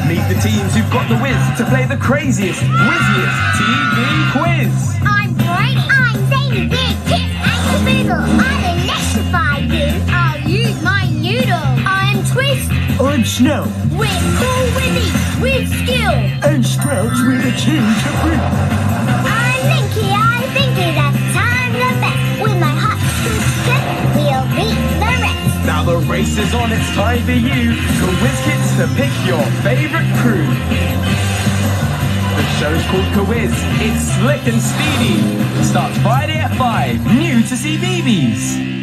Meet the teams who've got the whiz to play the craziest, whizziest TV quiz. I'm Brady. I'm Zany, Big Kit, and Kerwhizz. I'll electrify you. I'll use my noodle. I'm Twist. I'm Snow. We're cool wizzies with skill. And Sprouts with a change of breed. I'm Linky. I think that's time the best. With my hot scoop tip, we'll beat the rest. Now the race is on, it's time for you, Kerwhizz Kids, to pick your favourite crew. The show's called Kerwhizz. It's slick and speedy. Starts Friday at 5. New to CBeebies.